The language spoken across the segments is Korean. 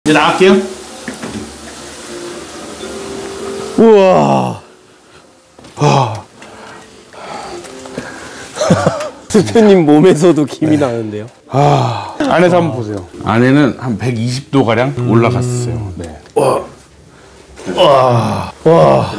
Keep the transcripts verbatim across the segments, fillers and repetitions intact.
이제 나갈게요. 우와. 와. 대표님 몸에서도 김이 네. 나는데요. 아, 안에서 한번 보세요. 안에는 한 백이십 도 가량 음. 올라갔어요. 네. 와. 와. 와.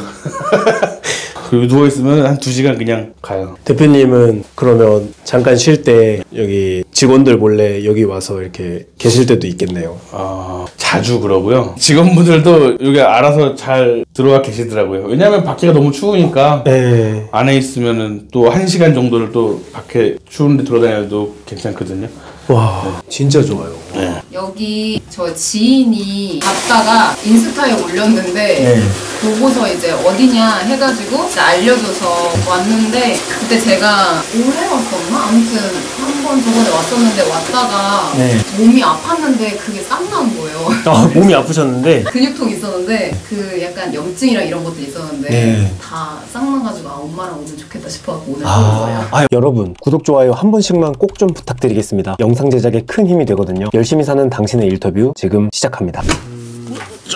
그리고 누워있으면 한 두 시간 그냥 가요. 대표님은 그러면 잠깐 쉴 때 여기 직원들 몰래 여기 와서 이렇게 계실 때도 있겠네요. 아, 자주 그러고요. 직원분들도 여기 알아서 잘 들어와 계시더라고요. 왜냐면 밖에가 너무 추우니까 네. 안에 있으면은 또 한 시간 정도를 또 밖에 추운데 돌아다녀도 괜찮거든요. 와, 네. 진짜 좋아요. 네. 여기 저 지인이 봤다가 인스타에 올렸는데 네. 보고서 이제 어디냐 해가지고 알려줘서 왔는데 그때 제가 올해 왔었나? 아무튼 한 번 저번에 왔었는데 왔다가 네. 몸이 아팠는데 그게 싹 난 거예요. 아, 몸이 아프셨는데? 근육통 있었는데 그 약간 염증이랑 이런 것도 있었는데 네. 다 싹 나가지고 아 엄마랑 오면 좋겠다 싶어갖고 오늘 온 아, 거예요. 아, 여러분 구독, 좋아요 한 번씩만 꼭 좀 부탁드리겠습니다. 영상 제작에 큰 힘이 되거든요. 열심히 사는 당신의 인터뷰 지금 시작합니다. 음...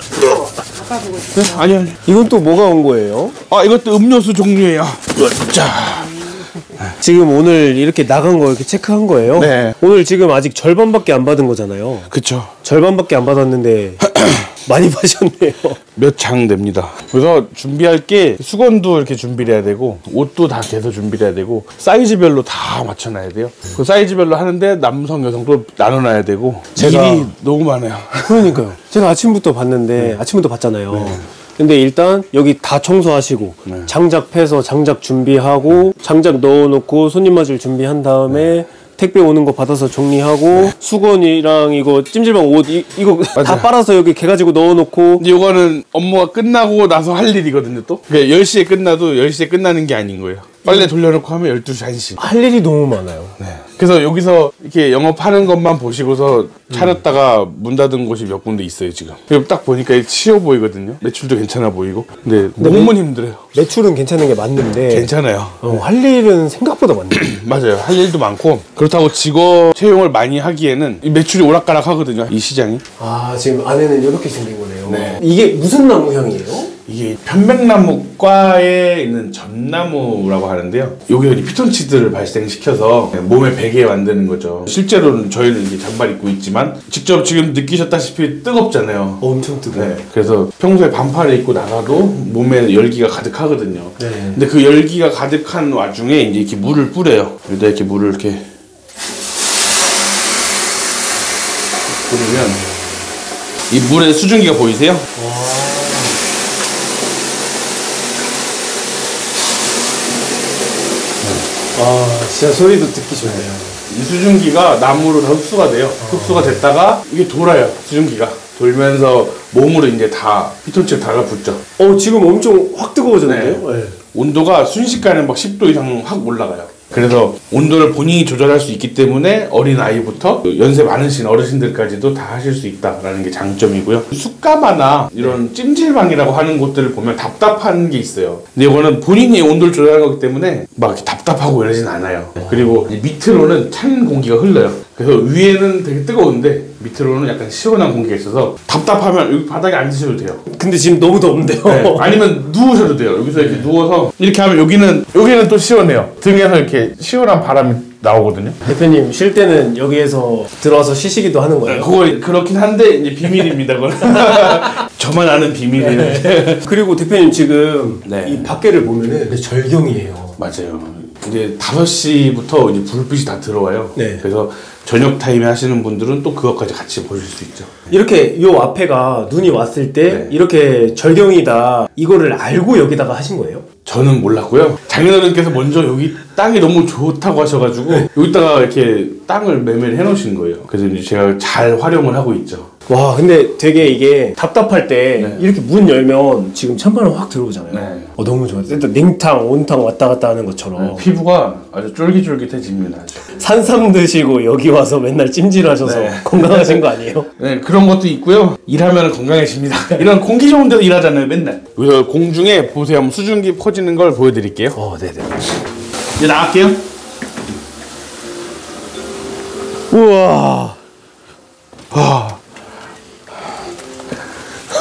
네? 아니요. 아니. 이건 또 뭐가 온 거예요? 아, 이것도 음료수 종류예요. 자. 지금 오늘 이렇게 나간 거 이렇게 체크한 거예요? 네. 오늘 지금 아직 절반밖에 안 받은 거잖아요. 그쵸. 절반밖에 안 받았는데 많이 받으셨네요. 몇 장 됩니다. 그래서 준비할 게 수건도 이렇게 준비를 해야 되고 옷도 다 개서 준비를 해야 되고 사이즈별로 다 맞춰놔야 돼요. 그 사이즈별로 하는데 남성 여성도 나눠놔야 되고 제가... 일이 너무 많아요. 그러니까요. 제가 아침부터 봤는데 네. 아침부터 봤잖아요. 네. 근데 일단 여기 다 청소하시고 네. 장작 패서 장작 준비하고 장작 넣어놓고 손님 맞을 준비한 다음에 네. 택배 오는 거 받아서 정리하고 네. 수건이랑 이거 찜질방 옷 이, 이거 맞아요. 다 빨아서 여기 개 가지고 넣어놓고 이거는 업무가 끝나고 나서 할 일이거든요. 또 그러니까 열 시에 끝나도 열 시에 끝나는 게 아닌 거예요. 빨래 돌려놓고 하면 열두 시, 한 시 할 일이 너무 많아요. 네. 그래서 여기서 이렇게 영업하는 것만 보시고서 차렸다가 음. 문 닫은 곳이 몇 군데 있어요 지금. 그리고 딱 보니까 치여 보이거든요. 매출도 괜찮아 보이고. 근데, 근데 너무 매, 힘들어요. 매출은 괜찮은 게 맞는데 괜찮아요. 어, 할 일은 생각보다 많네요. 맞아요. 할 일도 많고 그렇다고 직원 채용을 많이 하기에는 이 매출이 오락가락 하거든요. 이 시장이. 아, 지금 안에는 이렇게 생긴 거네요. 네. 이게 무슨 나무 향이에요? 이게 편백나무과에 있는 전나무라고 하는데요. 여기서 피톤치드를 발생시켜서 몸에 베게 만드는 거죠. 실제로는 저희는 이게 장발 입고 있지만 직접 지금 느끼셨다시피 뜨겁잖아요. 어, 엄청 뜨거워요. 네. 그래서 평소에 반팔을 입고 나가도 몸에 열기가 가득하거든요. 네. 근데 그 열기가 가득한 와중에 이제 이렇게 물을 뿌려요. 여기다 이렇게 물을 이렇게 뿌리면 이 물의 수증기가 보이세요? 와. 아, 진짜 소리도 듣기 좋네요. 이 수증기가 나무로 다 흡수가 돼요. 아. 흡수가 됐다가 이게 돌아요. 수증기가 돌면서 몸으로 이제 다 피톤치드가 달라붙죠. 어, 지금 엄청 확 뜨거워졌는데요? 네. 네. 온도가 순식간에 막 십 도 이상 확 올라가요. 그래서 온도를 본인이 조절할 수 있기 때문에 어린 아이부터 연세 많으신 어르신들까지도 다 하실 수 있다라는 게 장점이고요. 숯가마나 이런 찜질방이라고 하는 곳들을 보면 답답한 게 있어요. 근데 이거는 본인이 온도를 조절하는 거기 때문에 막 답답하고 이러진 않아요. 그리고 밑으로는 찬 공기가 흘러요. 그래서 위에는 되게 뜨거운데 밑으로는 약간 시원한 공기가 있어서 답답하면 여기 바닥에 앉으셔도 돼요. 근데 지금 너무 더운데요? 네. 아니면 누우셔도 돼요. 여기서 이렇게 누워서 이렇게 하면 여기는 여기는 또 시원해요. 등에서 이렇게 시원한 바람이 나오거든요. 대표님 쉴 때는 여기에서 들어와서 쉬시기도 하는 거예요? 네, 그거 그렇긴 한데 이제 비밀입니다. 그건 저만 아는 비밀이에요. 네. 그리고 대표님 지금 네. 이 밖에를 보면은 절경이에요. 맞아요. 이제 다섯 시부터 이제 불빛이 다 들어와요. 네. 그래서 저녁 타임에 하시는 분들은 또 그것까지 같이 보실 수 있죠. 이렇게 요 앞에가 눈이 왔을 때 네. 이렇게 절경이다 이거를 알고 여기다가 하신 거예요? 저는 몰랐고요. 장인어른께서 먼저 여기 땅이 너무 좋다고 하셔가지고 네. 여기다가 이렇게 땅을 매매를 해놓으신 거예요. 그래서 이제 제가 잘 활용을 하고 있죠. 와, 근데 되게 이게 답답할 때 네. 이렇게 문 열면 지금 찬바람 확 들어오잖아요. 네. 어, 너무 좋아요. 일단 냉탕, 온탕 왔다 갔다 하는 것처럼 네, 피부가 아주 쫄깃쫄깃해집니다. 아주. 산삼 드시고 여기 와서 맨날 찜질하셔서 네. 건강하신 거 아니에요? 네, 그런 것도 있고요. 일하면 건강해집니다. 이런 공기 좋은 데서 일하잖아요, 맨날. 그래서 공중에 보세요. 한번 수증기 퍼지는 걸 보여드릴게요. 어, 네네. 이제 나갈게요. 우와. 와.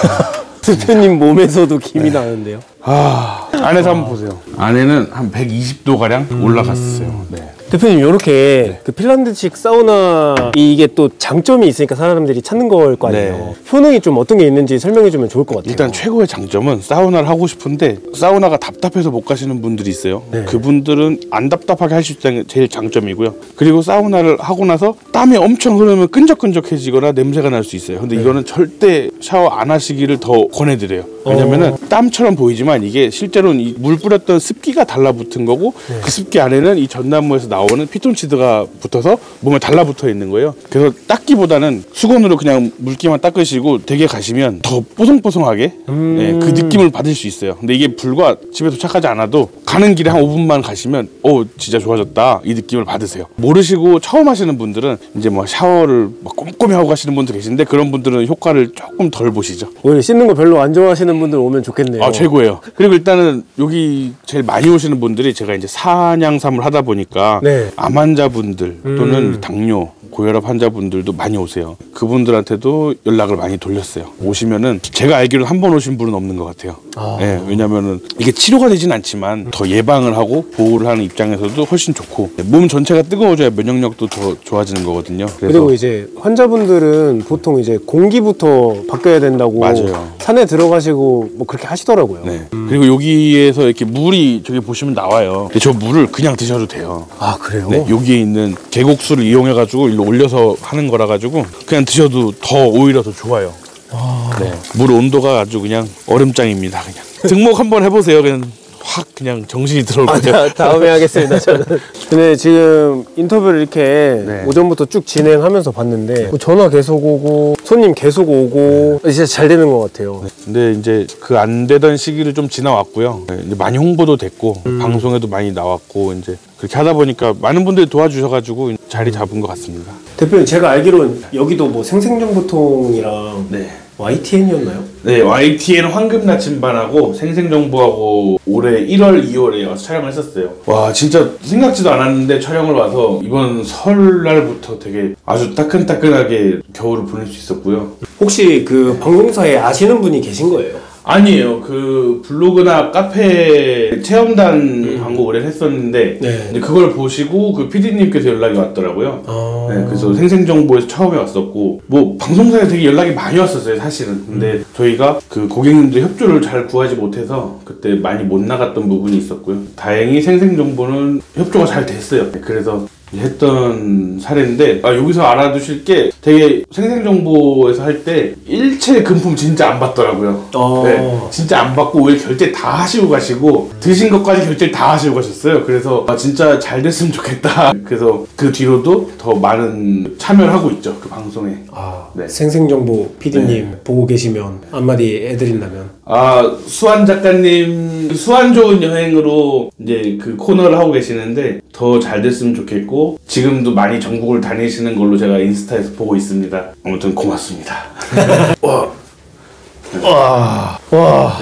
대표님 몸에서도 김이 나는데요. 아, 안에서 한번 보세요. 안에는 한 백이십 도 가량 음. 올라갔어요. 네. 대표님 이렇게 네. 그 핀란드식 사우나 이게 또 장점이 있으니까 사람들이 찾는 걸 거 아니에요. 네. 효능이 좀 어떤 게 있는지 설명해주면 좋을 것 같아요. 일단 최고의 장점은 사우나를 하고 싶은데 사우나가 답답해서 못 가시는 분들이 있어요. 네. 그분들은 안 답답하게 할 수 있다는 게 제일 장점이고요. 그리고 사우나를 하고 나서 땀이 엄청 흐르면 끈적끈적해지거나 냄새가 날 수 있어요. 근데 네. 이거는 절대 샤워 안 하시기를 더 권해드려요. 왜냐면은 어... 땀처럼 보이지만 이게 실제로는 이 물 뿌렸던 습기가 달라붙은 거고 네. 그 습기 안에는 이 전단무에서 나오는 피톤치드가 붙어서 몸에 달라붙어 있는 거예요. 그래서 닦기보다는 수건으로 그냥 물기만 닦으시고 댁에 가시면 더 뽀송뽀송하게 음... 네, 그 느낌을 받을 수 있어요. 근데 이게 불과 집에 도착하지 않아도 가는 길에 한 오 분만 가시면 어 진짜 좋아졌다 이 느낌을 받으세요. 모르시고 처음 하시는 분들은 이제 뭐 샤워를 막 꼼꼼히 하고 가시는 분도 계신데 그런 분들은 효과를 조금 덜 보시죠. 오히려 씻는 거 별로 안 좋아하시는 분들 오면 좋겠네요. 아 최고예요. 그리고 일단은 여기 제일 많이 오시는 분들이 제가 이제 사냥삼을 하다 보니까 네. 암 환자분들 또는 음. 당뇨 고혈압 환자분들도 많이 오세요. 그분들한테도 연락을 많이 돌렸어요. 오시면은 제가 알기로는 한 번 오신 분은 없는 것 같아요. 아. 네, 왜냐면은 이게 치료가 되진 않지만 더 예방을 하고 보호를 하는 입장에서도 훨씬 좋고 몸 전체가 뜨거워져야 면역력도 더 좋아지는 거거든요. 그래서 그리고 이제 환자분들은 보통 이제 공기부터 바뀌어야 된다고 맞아요. 산에 들어가시고 뭐 그렇게 하시더라고요. 네. 음. 그리고 여기에서 이렇게 물이 저기 보시면 나와요. 근데 저 물을 그냥 드셔도 돼요. 아 그래요? 네, 여기에 있는 계곡수를 이용해가지고 일로 올려서 하는 거라 가지고 그냥 드셔도 더 오히려 더 좋아요. 아... 네, 물 온도가 아주 그냥 얼음장입니다. 그냥 등목 한번 해보세요. 그냥 확 그냥 정신이 들어올 거예요. 아, 다음에 하겠습니다. 저는. 근데 지금 인터뷰를 이렇게 네. 오전부터 쭉 진행하면서 봤는데 전화 계속 오고 손님 계속 오고 네. 진짜 잘 되는 것 같아요. 네. 근데 이제 그 안 되던 시기를 좀 지나왔고요. 네, 이제 많이 홍보도 됐고 음. 방송에도 많이 나왔고 이제 그렇게 하다 보니까 많은 분들이 도와주셔가지고 자리 잡은 것 같습니다. 대표님 제가 알기로는 여기도 뭐 생생정보통이랑 네. 와이티엔이었나요? 네, 와이티엔 황금나침반하고 생생정보하고 올해 일월, 이월에 와서 촬영을 했었어요. 와, 진짜 생각지도 않았는데 촬영을 와서 이번 설날부터 되게 아주 따끈따끈하게 겨울을 보낼 수 있었고요. 혹시 그 방송사에 아시는 분이 계신 거예요? 아니에요. 그 블로그나 카페 체험단 음. 광고 오래 했었는데 네. 근데 그걸 보시고 그 피디님께서 연락이 왔더라고요. 아. 네, 그래서 생생정보에서 처음에 왔었고 뭐 방송사에 되게 연락이 많이 왔었어요 사실은. 근데 음. 저희가 그 고객님들 협조를 잘 구하지 못해서 그때 많이 못 나갔던 부분이 있었고요. 다행히 생생정보는 협조가 잘 됐어요. 그래서 했던 사례인데 아, 여기서 알아두실 게 되게 생생정보에서 할 때 일체 금품 진짜 안 받더라고요. 어. 네, 진짜 안 받고 오히려 결제 다 하시고 가시고 드신 것까지 결제 다 하시고 가셨어요. 그래서 아, 진짜 잘 됐으면 좋겠다. 그래서 그 뒤로도 더 많은 참여를 하고 있죠. 그 방송에. 아, 네. 생생정보 피디님 네. 보고 계시면 한마디 해드린다면 아, 수환 작가님 수환 좋은 여행으로 이제 그 코너를 하고 계시는데 더 잘 됐으면 좋겠고 지금도 많이 전국을 다니시는 걸로 제가 인스타에서 보고 있습니다. 아무튼 고맙습니다. 와, 와, 와.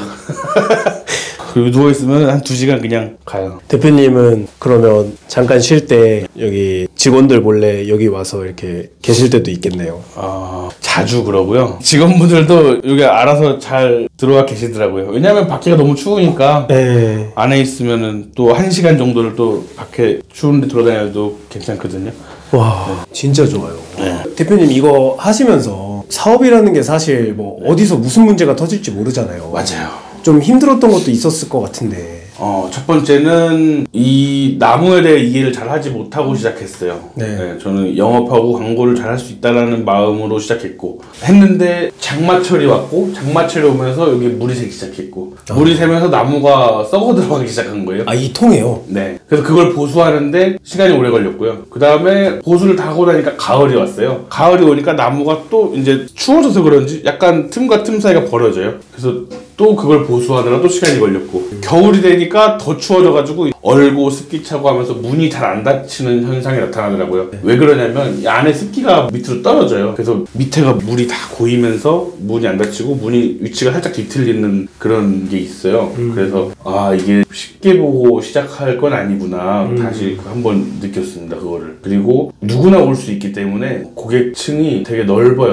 그리고 누워있으면 한 두 시간 그냥 가요. 대표님은 그러면 잠깐 쉴 때 여기 직원들 몰래 여기 와서 이렇게 계실 때도 있겠네요. 아, 자주 그러고요. 직원분들도 여기 알아서 잘 들어와 계시더라고요. 왜냐면 밖에가 너무 추우니까 네. 안에 있으면은 또 한 시간 정도를 또 밖에 추운데 돌아다녀도 괜찮거든요. 와, 네. 진짜 좋아요. 네. 대표님 이거 하시면서 사업이라는 게 사실 뭐 네. 어디서 무슨 문제가 터질지 모르잖아요. 맞아요. 좀 힘들었던 것도 있었을 것 같은데 어, 첫 번째는 이 나무에 대해 이해를 잘 하지 못하고 시작했어요. 네. 네, 저는 영업하고 광고를 잘 할 수 있다라는 마음으로 시작했고 했는데 장마철이 왔고 장마철이 오면서 여기 물이 새기 시작했고 아. 물이 새면서 나무가 썩어 들어가기 시작한 거예요. 아, 이 통에요? 네. 그래서 그걸 보수하는데 시간이 오래 걸렸고요. 그 다음에 보수를 다 하고 나니까 가을이 왔어요. 가을이 오니까 나무가 또 이제 추워져서 그런지 약간 틈과 틈 사이가 벌어져요. 그래서 또 그걸 보수하느라 또 시간이 걸렸고 음. 겨울이 되니까 더 추워져가지고 얼고 습기 차고 하면서 문이 잘 안 닫히는 현상이 나타나더라고요. 네. 왜 그러냐면 이 안에 습기가 밑으로 떨어져요. 그래서 밑에가 물이 다 고이면서 문이 안 닫히고 문이 위치가 살짝 뒤틀리는 그런 게 있어요. 음. 그래서 아 이게 쉽게 보고 시작할 건 아니구나 음. 다시 한번 느꼈습니다. 그거를. 그리고 누구나 올 수 있기 때문에 고객층이 되게 넓어요.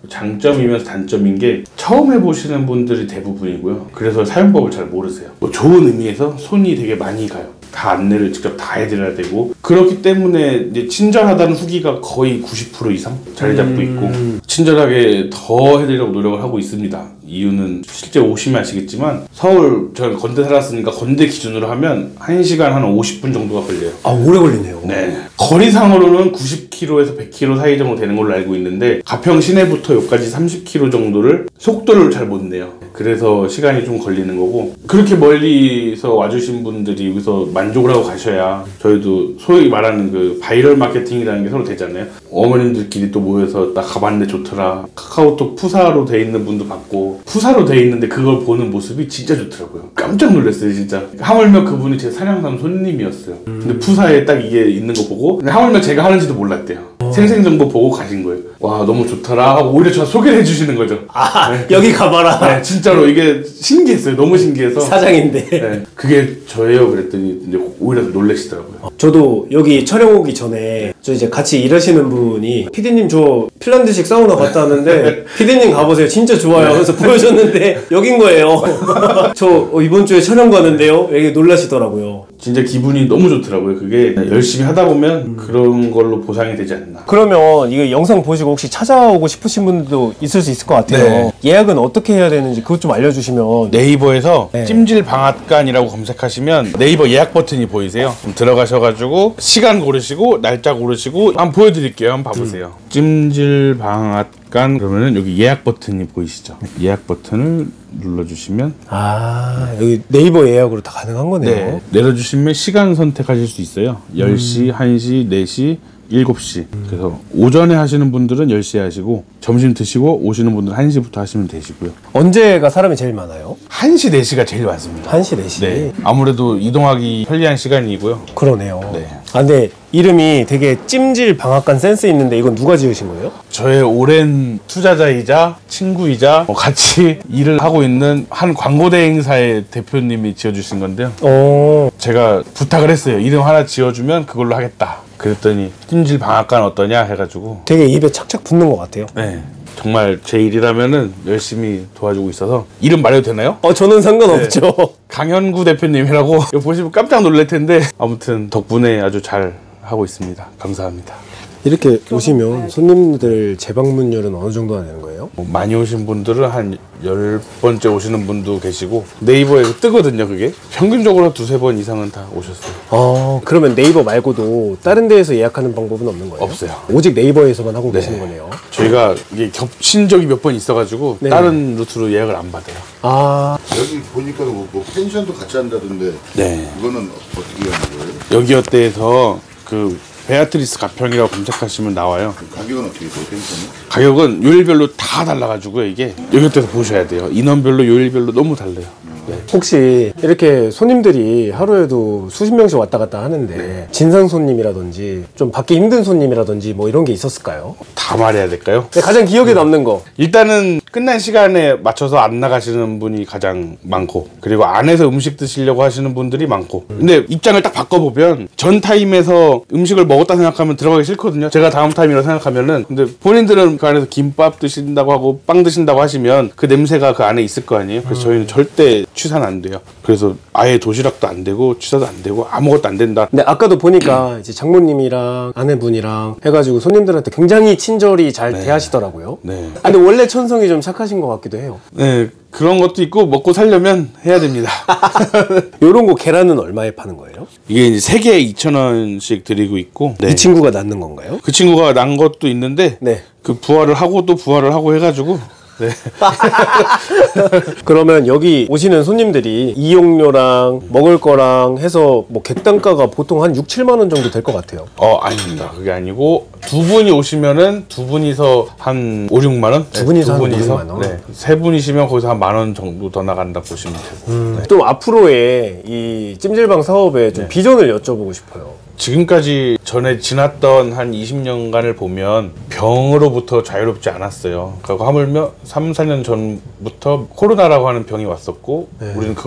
장점이면서 단점인 게 처음 해보시는 분들이 대부분이고요. 그래서 사용법을 잘 모르세요. 뭐 좋은 의미에서 손이 되게 많이 가요. 다 안내를 직접 다 해드려야 되고 그렇기 때문에 이제 친절하다는 후기가 거의 구십 퍼센트 이상 자리 잡고 있고 음. 친절하게 더 해드리려고 노력을 하고 있습니다. 이유는 실제 오시면 아시겠지만 서울 저는 건대 살았으니까 건대 기준으로 하면 한 시간 한 오십 분 정도가 걸려요. 아 오래 걸리네요. 네. 거리상으로는 구십 킬로미터에서 백 킬로미터 사이 정도 되는 걸로 알고 있는데 가평 시내부터 여기까지 삼십 킬로미터 정도를 속도를 잘 못 내요. 그래서 시간이 좀 걸리는 거고 그렇게 멀리서 와주신 분들이 여기서 만족을 하고 가셔야 저희도 소위 말하는 그 바이럴 마케팅이라는 게 서로 되잖아요. 어머님들끼리 또 모여서 나 가봤는데 좋더라. 카카오톡 푸사로 돼 있는 분도 봤고 푸사로 돼 있는데 그걸 보는 모습이 진짜 좋더라고요. 깜짝 놀랐어요 진짜. 하물며 그분이 제 사냥삼 손님이었어요. 근데 푸사에 딱 이게 있는 거 보고 하물며 제가 하는지도 몰랐대요. 어. 생생정보 보고 가신 거예요. 와 너무 좋더라 하고 오히려 저 소개를 해주시는 거죠. 아 네. 여기 가봐라. 네, 진짜로 이게 신기했어요. 너무 신기해서 사장인데 네, 그게 저예요 그랬더니 이제 오히려 놀라시더라고요. 어, 저도 여기 촬영 오기 전에 저 이제 같이 일하시는 분이 피디님 저 핀란드식 사우나 갔다 왔는데 피디님 가보세요 진짜 좋아요 하면서 보여줬는데 여긴 거예요. 저 어, 이번 주에 촬영 가는데요 이게 놀라시더라고요. 진짜 기분이 너무 좋더라고요. 그게 열심히 하다 보면 음. 그런 걸로 보상이 되지 않나. 그러면 이거 영상 보시고 혹시 찾아오고 싶으신 분들도 있을 수 있을 것 같아요. 네. 예약은 어떻게 해야 되는지 그것 좀 알려주시면. 네이버에서 네. 찜질방앗간이라고 검색하시면 네이버 예약 버튼이 보이세요. 그럼 들어가셔가지고 시간 고르시고 날짜 고르시고 한번 보여드릴게요. 한번 봐보세요. 음. 찜질방앗간 그러면은 여기 예약 버튼이 보이시죠? 예약 버튼을 눌러주시면 아 여기 네이버 예약으로 다 가능한 거네요. 네. 내려주시면 시간 선택하실 수 있어요. 열 시, 음. 한 시, 네 시, 일곱 시. 음. 그래서 오전에 하시는 분들은 열 시에 하시고 점심 드시고 오시는 분들은 한 시부터 하시면 되시고요. 언제가 사람이 제일 많아요? 한 시, 네 시가 제일 많습니다. 한 시, 네 시? 네. 아무래도 이동하기 편리한 시간이고요. 그러네요. 네. 아 근데 이름이 되게 찜질 방앗간 센스 있는데 이건 누가 지으신 거예요? 저의 오랜 투자자이자 친구이자 같이 일을 하고 있는 한 광고 대행사의 대표님이 지어주신 건데요. 오. 제가 부탁을 했어요. 이름 하나 지어주면 그걸로 하겠다. 그랬더니 찜질 방앗간 어떠냐 해가지고 되게 입에 착착 붙는 것 같아요. 네. 정말 제 일이라면은 열심히 도와주고 있어서 이름 말해도 되나요? 어 저는 상관없죠. 네. 강현구 대표님이라고 이거 보시면 깜짝 놀랄 텐데 아무튼 덕분에 아주 잘 하고 있습니다. 감사합니다. 이렇게 오시면 손님들 재방문율은 어느 정도나 되는 거예요? 뭐 많이 오신 분들은 한 열 번째 오시는 분도 계시고 네이버에 뜨거든요. 그게 평균적으로 두세 번 이상은 다 오셨어요. 아 그러면 네이버 말고도 다른 데에서 예약하는 방법은 없는 거예요? 없어요. 오직 네이버에서만 하고 네. 계시는 거네요. 저희가 이게 겹친 적이 몇 번 있어가지고 네. 다른 루트로 예약을 안 받아요. 아 여기 보니까 뭐, 뭐 펜션도 같이 한다던데 네. 이거는 어떻게 하는 거예요? 여기어때에서 그 베아트리스 가평이라고 검색하시면 나와요. 가격은 어떻게 돼요, 펜션은? 가격은 요일별로 다 달라가지고요. 이게 여기어때에서 보셔야 돼요. 인원별로 요일별로 너무 달라요. 네. 혹시 이렇게 손님들이 하루에도 수십 명씩 왔다 갔다 하는데 네. 진상 손님이라든지 좀 받기 힘든 손님이라든지 뭐 이런 게 있었을까요? 다 말해야 될까요? 네, 가장 기억에 남는 거 일단은 끝난 시간에 맞춰서 안 나가시는 분이 가장 많고 그리고 안에서 음식 드시려고 하시는 분들이 많고 근데 입장을 딱 바꿔보면 전 타임에서 음식을 먹었다 생각하면 들어가기 싫거든요. 제가 다음 타임이라고 생각하면은 근데 본인들은 그 안에서 김밥 드신다고 하고 빵 드신다고 하시면 그 냄새가 그 안에 있을 거 아니에요. 그래서 저희는 절대 취사는 안 돼요. 그래서 아예 도시락도 안 되고 취사도 안 되고 아무것도 안 된다. 근데 아까도 보니까 이제 장모님이랑 아내분이랑 해가지고 손님들한테 굉장히 친절히 잘 네. 대하시더라고요. 네. 아, 근데 원래 천성이 좀 착하신 것 같기도 해요. 네. 그런 것도 있고 먹고 살려면 해야 됩니다. 요런 거 계란은 얼마에 파는 거예요? 이게 이제 세 개에 이천 원씩 드리고 있고 네. 이 친구가 낳는 건가요? 그 친구가 난 것도 있는데 네. 그 부화를 하고 또 부화를 하고 해가지고 네. 그러면 여기 오시는 손님들이 이용료랑 먹을 거랑 해서 뭐 객단가가 보통 한 육, 칠만 원 정도 될 것 같아요. 어 아닙니다. 그게 아니고 두 분이 오시면은 두 분이서 한 오, 육만 원? 두 분이서 네, 두 한 분이서 오, 육만 원? 네. 세 분이시면 거기서 한 만 원 정도 더 나간다 보시면 되고 음. 네. 또 앞으로의 이 찜질방 사업에 좀 네. 비전을 여쭤보고 싶어요. 지금까지 전에 지났던 한 이십 년간을 보면 병으로부터 자유롭지 않았어요. 그리고 하물며 삼, 사 년 전부터 코로나라고 하는 병이 왔었고 네. 우리는 그걸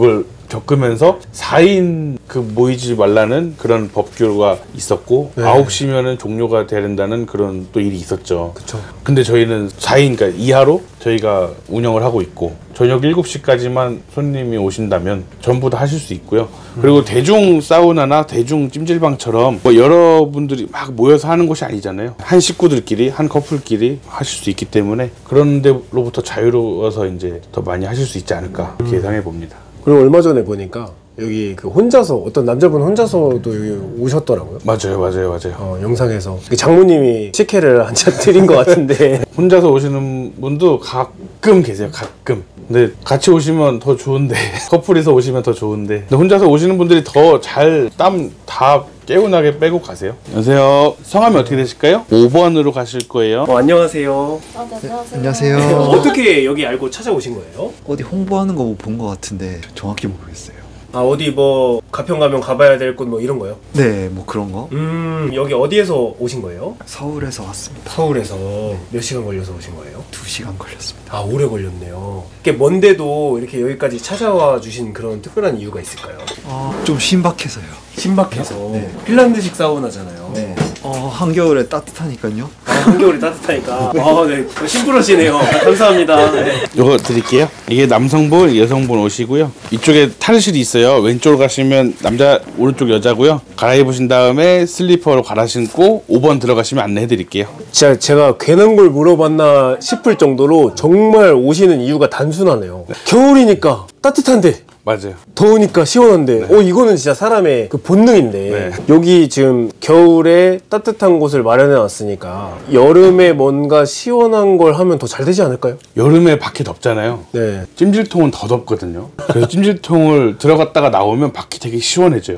겪으면서 사 인 그 모이지 말라는 그런 법규가 있었고 네. 아홉 시면은 종료가 돼야 된다는 그런 또 일이 있었죠. 그쵸. 근데 저희는 사 인 그러니까 이하로 저희가 운영을 하고 있고 저녁 일곱 시까지만 손님이 오신다면 전부 다 하실 수 있고요. 그리고 음. 대중 사우나나 대중 찜질방처럼 뭐 여러분들이 막 모여서 하는 곳이 아니잖아요. 한 식구들끼리 한 커플끼리 하실 수 있기 때문에 그런 데로부터 자유로워서 이제 더 많이 하실 수 있지 않을까 음. 예상해 봅니다. 그리고 얼마 전에 보니까 여기 그 혼자서 어떤 남자분 혼자서도 여기 오셨더라고요. 맞아요, 맞아요, 맞아요. 어, 영상에서 장모님이 식혜를 한 잔 드린 것 같은데 혼자서 오시는 분도 가끔 계세요. 가끔. 근데 같이 오시면 더 좋은데 커플이서 오시면 더 좋은데 근데 혼자서 오시는 분들이 더 잘 땀 다 개운하게 빼고 가세요. 안녕하세요. 성함이 어떻게 되실까요? 오 번으로 가실 거예요. 어, 안녕하세요. 아, 네, 안녕하세요. 안녕하세요. 어떻게 여기 알고 찾아오신 거예요? 어디 홍보하는 거 본 것 같은데 정확히 모르겠어요. 아 어디 뭐 가평 가면 가봐야 될 곳 뭐 이런 거요? 네, 뭐 그런 거. 음 여기 어디에서 오신 거예요? 서울에서 왔습니다. 서울에서 몇 시간 걸려서 오신 거예요? 두 시간 걸렸습니다. 아 오래 걸렸네요. 이렇게 먼데도 이렇게 여기까지 찾아와 주신 그런 특별한 이유가 있을까요? 아, 좀 신박해서요. 신박해서 네. 핀란드식 사우나잖아요. 네. 어, 한겨울에 따뜻하니까요. 아, 한겨울이 따뜻하니까. 아, 네. 심플하시네요. 감사합니다. 네. 이거 드릴게요. 이게 남성분, 여성분 옷이고요. 이쪽에 탈의실이 있어요. 왼쪽으로 가시면 남자, 오른쪽 여자고요. 갈아입으신 다음에 슬리퍼로 갈아 신고 오 번 들어가시면 안내해 드릴게요. 진짜 제가 괜한 걸 물어봤나 싶을 정도로 정말 오시는 이유가 단순하네요. 네. 겨울이니까 따뜻한데 맞아요. 더우니까 시원한데 네. 어 이거는 진짜 사람의 그 본능인데 네. 여기 지금 겨울에 따뜻한 곳을 마련해 놨으니까 여름에 뭔가 시원한 걸 하면 더 잘 되지 않을까요? 여름에 밖에 덥잖아요. 네. 찜질통은 더 덥거든요. 그래서 찜질통을 들어갔다가 나오면 밖이 되게 시원해져요.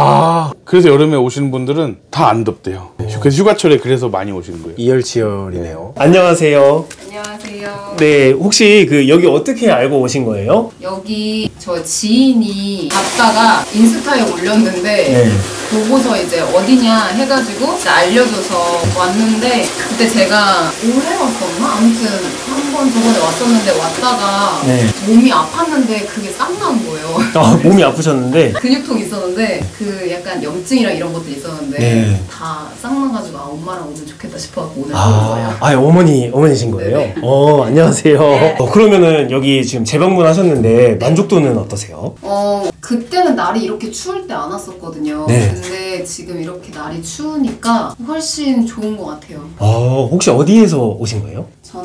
아 그래서 여름에 오시는 분들은 다 안 덥대요. 그래서 휴가철에 그래서 많이 오시는 거예요. 이열치열이네요. 네. 안녕하세요. 안녕하세요. 네, 혹시 그 여기 어떻게 알고 오신 거예요? 여기 저 지인이 갔다가 인스타에 올렸는데 네. 보고서 이제 어디냐 해가지고 이제 알려줘서 왔는데 그때 제가 올해 왔었나? 아무튼 한 번 저번에 왔었는데 왔다가 네. 몸이 아팠는데 그게 싹난 거예요. 아, 몸이 아프셨는데 근육통 있었는데 그 약간 염증이랑 이런 것도 있었는데 네. 다 싹나가지고 아 엄마랑 오면 좋겠다 싶어갖고 오늘 온 거예요. 아, 아 어머니 어머니신 거예요? 네네. 어 안녕하세요. 네. 어, 그러면은 여기 지금 재방문하셨는데 만족도는 어떠세요? 어 그때는 날이 이렇게 추울 때 안 왔었거든요. 네. 근데 지금 이렇게 날이 추우니까 훨씬 좋은 것 같아요. 어 혹시 어디에서 오신 거예요?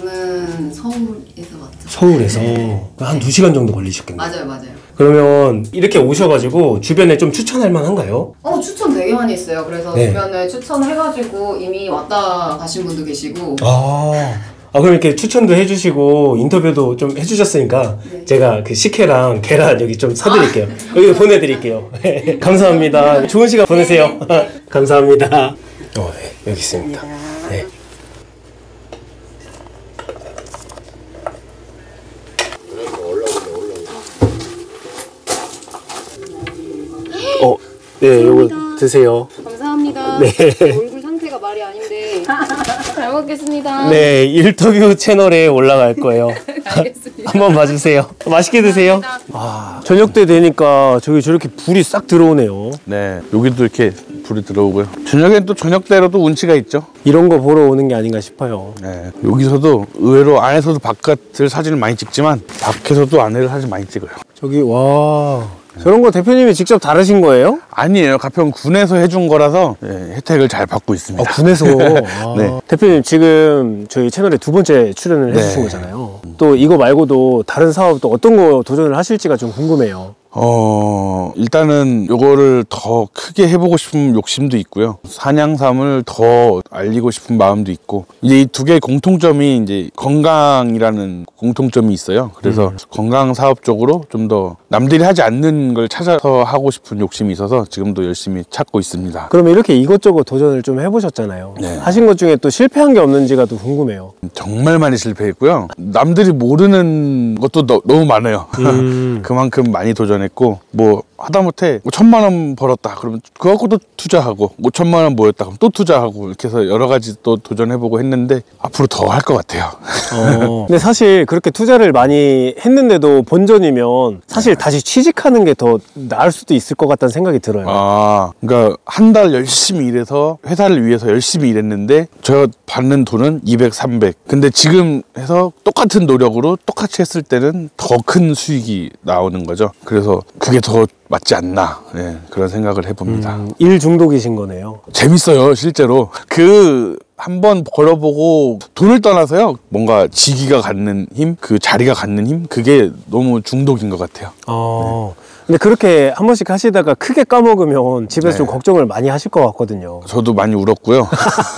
저는 서울에서 왔죠. 서울에서 네. 한 두 시간 정도 걸리셨겠네요. 맞아요, 맞아요. 그러면 이렇게 오셔가지고 주변에 좀 추천할 만한가요? 어 추천 되게 많이 있어요. 그래서 네. 주변에 추천해가지고 이미 왔다 가신 분도 계시고. 아, 아 그럼 이렇게 추천도 해주시고 인터뷰도 좀 해주셨으니까 네. 제가 그 식혜랑 계란 여기 좀 사드릴게요. 여기 보내드릴게요. 감사합니다. 좋은 시간 보내세요. 네. 감사합니다. 어, 네, 여기 있습니다. 네. 어, 네, 요거 드세요. 감사합니다. 네. 얼굴 상태가 말이 아닌데. 잘 먹겠습니다. 네, 인터뷰 채널에 올라갈 거예요. 알겠습니다. 한번 봐주세요. 맛있게 드세요. 아, 저녁 때 되니까 저기 저렇게 불이 싹 들어오네요. 네, 여기도 이렇게 불이 들어오고요. 저녁엔 또 저녁대로도 운치가 있죠. 이런 거 보러 오는 게 아닌가 싶어요. 네, 여기서도 의외로 안에서도 바깥을 사진을 많이 찍지만 밖에서도 안에를 사진 많이 찍어요. 저기 와, 저런 거 대표님이 직접 다루신 거예요? 아니에요. 가평 군에서 해준 거라서 네, 혜택을 잘 받고 있습니다. 아, 군에서. 아. 네. 대표님 지금 저희 채널에 두 번째 출연을 네. 해주신 거잖아요. 또 이거 말고도 다른 사업 또 어떤 거 도전을 하실지가 좀 궁금해요. 어, 일단은 요거를 더 크게 해보고 싶은 욕심도 있고요. 산양삼을 더 알리고 싶은 마음도 있고, 이제 이 두 개의 공통점이 이제 건강이라는 공통점이 있어요. 그래서 음. 건강 사업 쪽으로 좀 더 남들이 하지 않는 걸 찾아서 하고 싶은 욕심이 있어서 지금도 열심히 찾고 있습니다. 그러면 이렇게 이것저것 도전을 좀 해보셨잖아요. 네. 하신 것 중에 또 실패한 게 없는지가 또 궁금해요. 정말 많이 실패했고요. 남들이 모르는 것도 너, 너무 많아요. 음. 그만큼 많이 도전해 했고 뭐 하다못해 천만 원 벌었다 그러면 그거 갖고도 투자하고 오천만 원 모였다 그럼 또 투자하고 이렇게 해서 여러 가지 또 도전해보고 했는데 앞으로 더 할 것 같아요. 어. 근데 사실 그렇게 투자를 많이 했는데도 본전이면 사실 다시 취직하는 게 더 나을 수도 있을 것 같다는 생각이 들어요. 아, 그러니까 한 달 열심히 일해서 회사를 위해서 열심히 일했는데 제가 받는 돈은 이백, 삼백. 근데 지금 해서 똑같은 노력으로 똑같이 했을 때는 더 큰 수익이 나오는 거죠. 그래서 그게 더 맞지 않나, 네, 그런 생각을 해봅니다. 음, 일 중독이신 거네요. 재밌어요, 실제로. 그 한번 벌어보고 돈을 떠나서요, 뭔가 지기가 갖는 힘, 그 자리가 갖는 힘, 그게 너무 중독인 것 같아요. 어. 네. 근데 그렇게 한 번씩 하시다가 크게 까먹으면 집에서 네. 좀 걱정을 많이 하실 것 같거든요. 저도 많이 울었고요.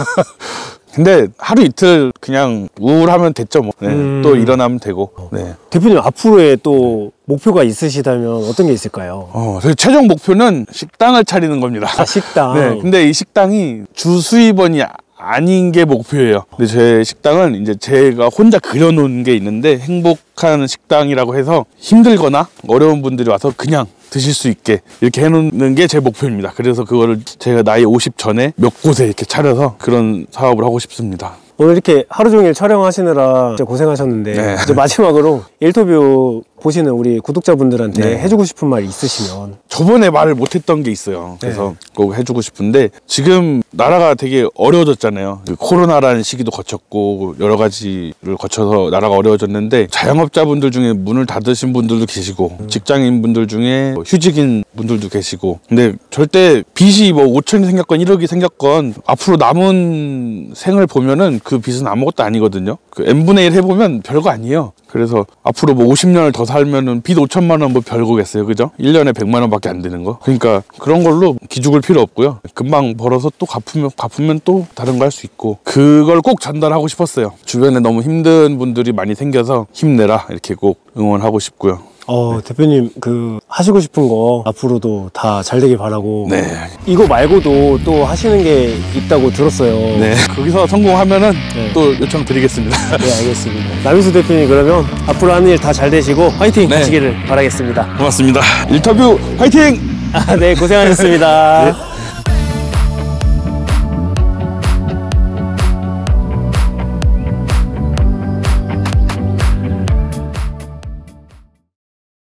근데 하루 이틀 그냥 우울하면 됐죠, 뭐. 네, 음. 또 일어나면 되고. 네. 대표님 앞으로의 또 목표가 있으시다면 어떤 게 있을까요? 어, 저희 최종 목표는 식당을 차리는 겁니다. 아, 식당. 네, 근데 이 식당이 주 수입원이 아닌 게 목표예요. 근데 제 식당은 이제 제가 혼자 그려놓은 게 있는데 행복한 식당이라고 해서 힘들거나 어려운 분들이 와서 그냥 드실 수 있게 이렇게 해놓는 게 제 목표입니다. 그래서 그거를 제가 나이 오십 전에 몇 곳에 이렇게 차려서 그런 사업을 하고 싶습니다. 오늘 이렇게 하루 종일 촬영하시느라 진짜 고생하셨는데 네. 이제 마지막으로 인터뷰 보시는 우리 구독자분들한테 네. 해주고 싶은 말 있으시면. 저번에 말을 못했던 게 있어요. 그래서 꼭 해주고 싶은데 지금 나라가 되게 어려워졌잖아요. 그 코로나라는 시기도 거쳤고 여러 가지를 거쳐서 나라가 어려워졌는데 자영업자분들 중에 문을 닫으신 분들도 계시고 직장인분들 중에 휴직인 분들도 계시고 근데 절대 빚이 뭐 오천이 생겼건 일억이 생겼건 앞으로 남은 생을 보면은 그 빚은 아무것도 아니거든요. 그 엔 분의 일 해보면 별거 아니에요. 그래서 앞으로 뭐 오십 년을 더 살면은 빚 오천만 원 뭐 별거겠어요. 그죠? 일 년에 백만 원밖에 안 되는 거. 그러니까 그런 걸로 기죽을 필요 없고요. 금방 벌어서 또 갚으면, 갚으면 또 다른 거 할 수 있고 그걸 꼭 전달하고 싶었어요. 주변에 너무 힘든 분들이 많이 생겨서 힘내라 이렇게 꼭 응원하고 싶고요. 어, 대표님 그 하시고 싶은 거 앞으로도 다 잘 되길 바라고. 네. 이거 말고도 또 하시는 게 있다고 들었어요. 네. 거기서 성공하면은 네. 또 요청 드리겠습니다. 네, 알겠습니다. 남인수 대표님 그러면 앞으로 하는 일 다 잘 되시고 화이팅 네. 하시기를 바라겠습니다. 고맙습니다. 인터뷰 화이팅! 아, 네, 고생하셨습니다. 네.